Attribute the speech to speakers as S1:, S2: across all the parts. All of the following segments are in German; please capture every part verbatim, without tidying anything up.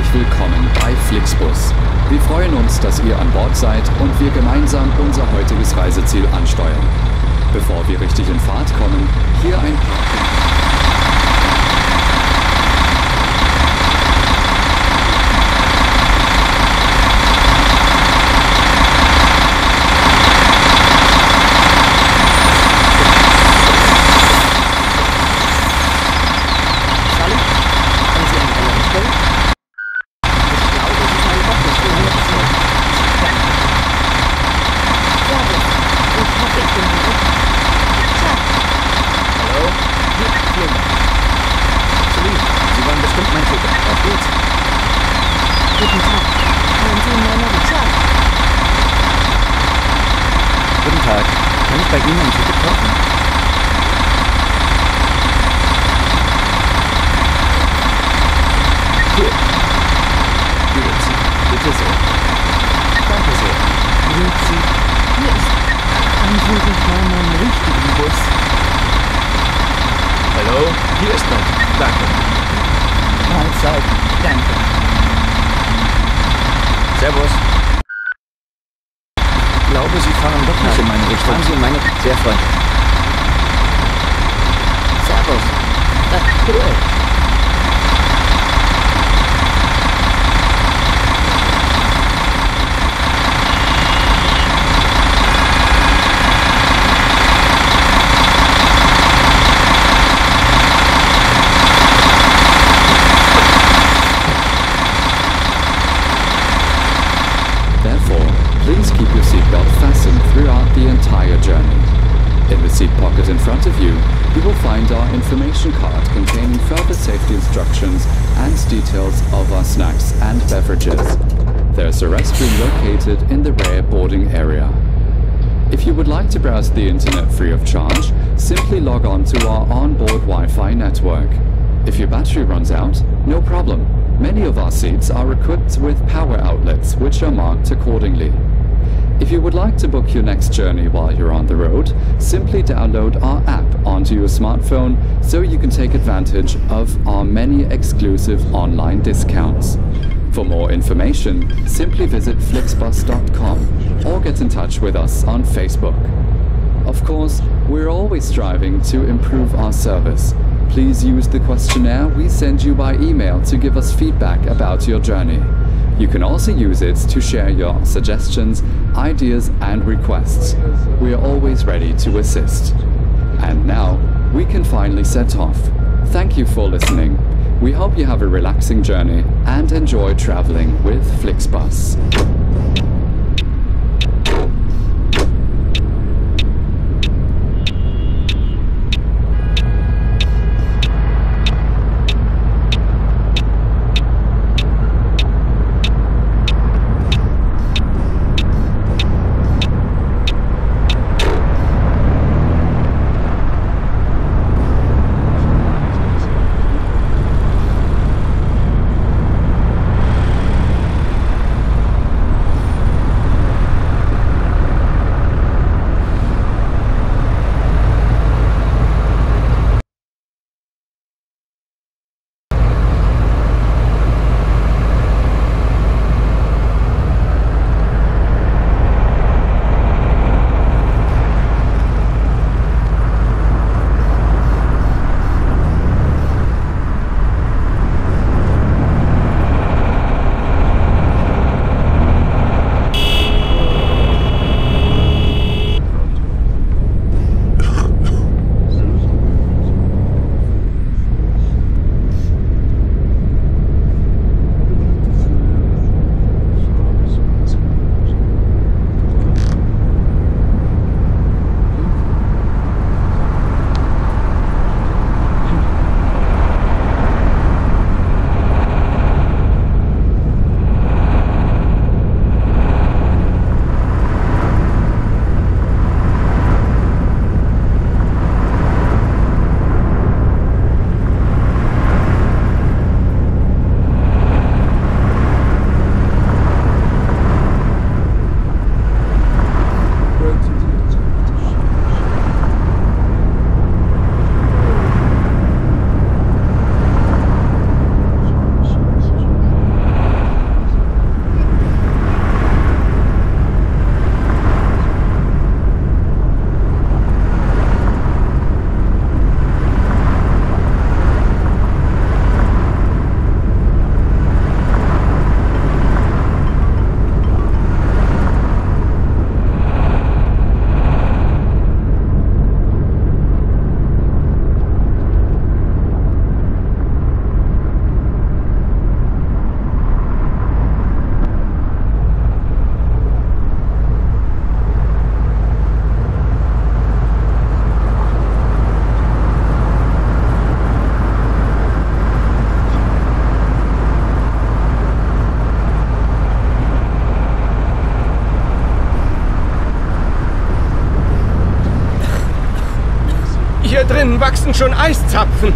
S1: willkommen bei Flixbus. Wir freuen uns, dass ihr an Bord seid und wir gemeinsam unser heutiges Reiseziel ansteuern. Bevor wir richtig in Fahrt kommen, hier ein paar...
S2: Bei Ihnen ein Ticket kaufen? Gut. Gut. Bitte sehr. Danke sehr. Sind Sie... Hier ist... Haben Sie sich mal meinen richtigen Bus? Hallo? Hier ist mein... Danke. Mahlzeit. Danke. Servus. Ich glaube, Sie fahren doch nicht in meine Richtung. Fahren Sie in meine... Sehr freundlich. Servus. Ach, cool.
S1: Please keep your seatbelt fastened throughout the entire journey. In the seat pocket in front of you, you will find our information card containing further safety instructions and details of our snacks and beverages. There's a restroom located in the rear boarding area. If you would like to browse the internet free of charge, simply log on to our onboard Wi-Fi network. If your battery runs out, no problem. Many of our seats are equipped with power outlets, which are marked accordingly. If you would like to book your next journey while you're on the road, simply download our app onto your smartphone so you can take advantage of our many exclusive online discounts. For more information, simply visit flixbus dot com or get in touch with us on Facebook. Of course, we're always striving to improve our service. Please use the questionnaire we send you by email to give us feedback about your journey. You can also use it to share your suggestions, ideas and requests. We are always ready to assist. And now, we can finally set off. Thank you for listening. We hope you have a relaxing journey and enjoy traveling with Flixbus.
S3: drinnen wachsen schon Eiszapfen.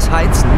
S2: das heizen?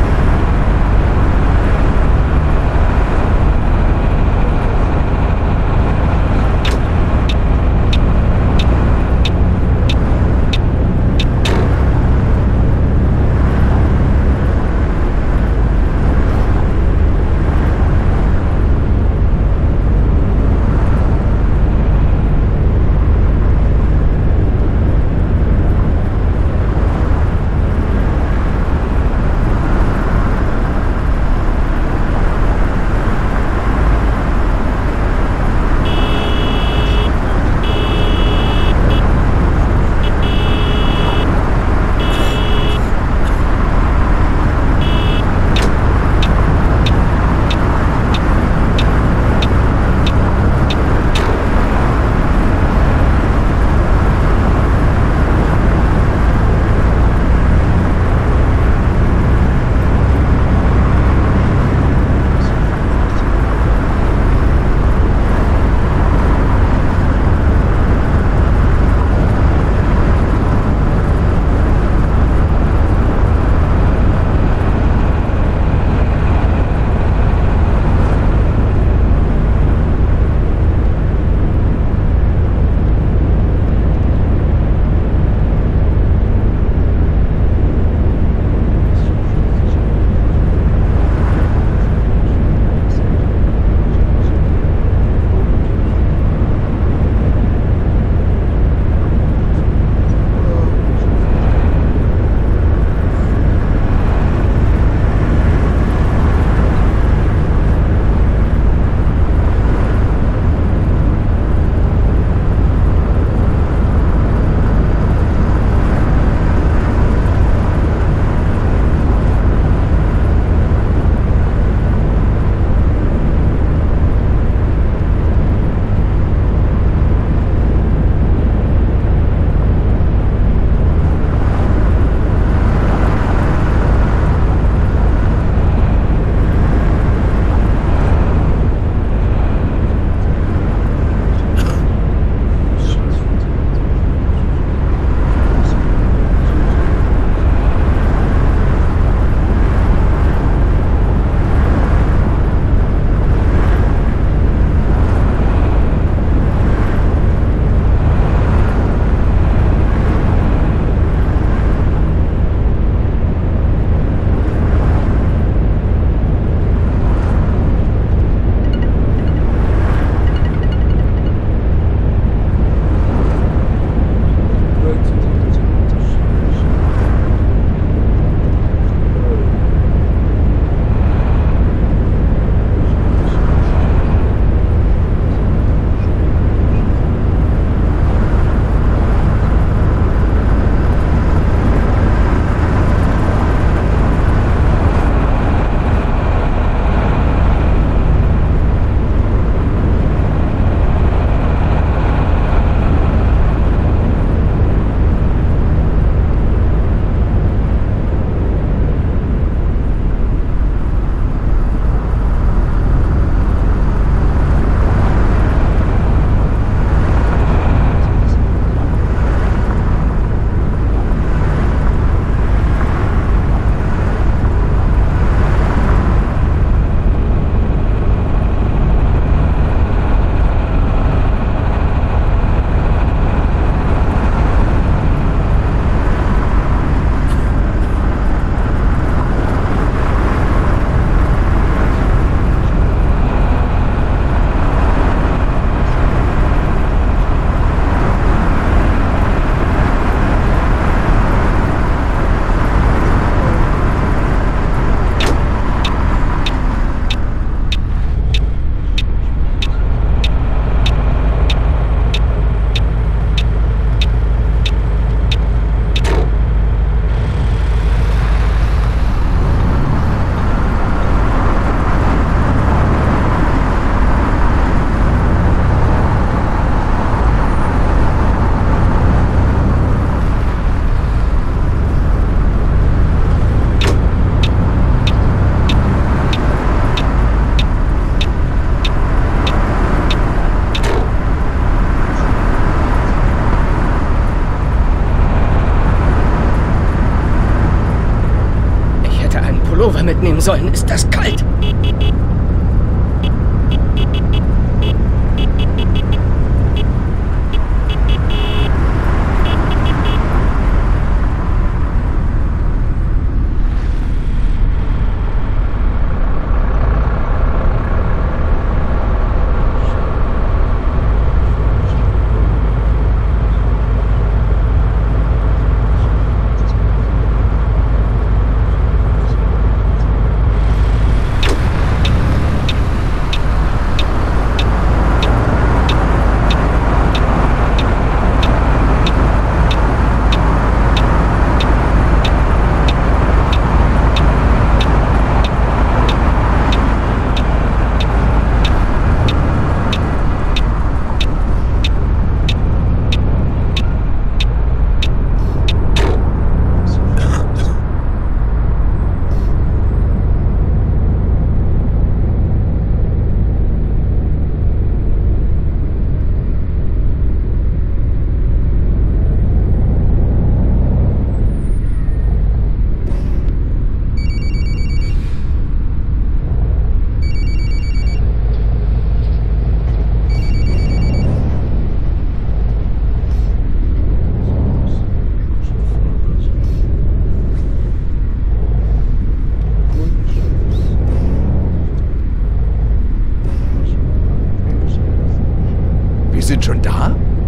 S3: Handschuhe mitnehmen sollen. Ist das kalt?
S4: Sind schon da?